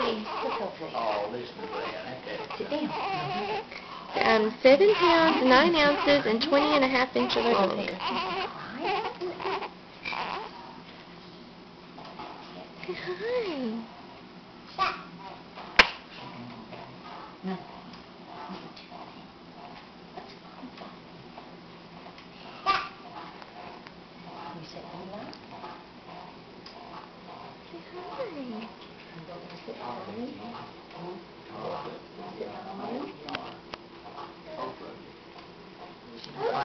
Oh, listen to that. Sit down. 7 pounds, 9 ounces, and 20.5 inches long. Say hi. No. You say hello? Say hi. Sit on me. Sit on me.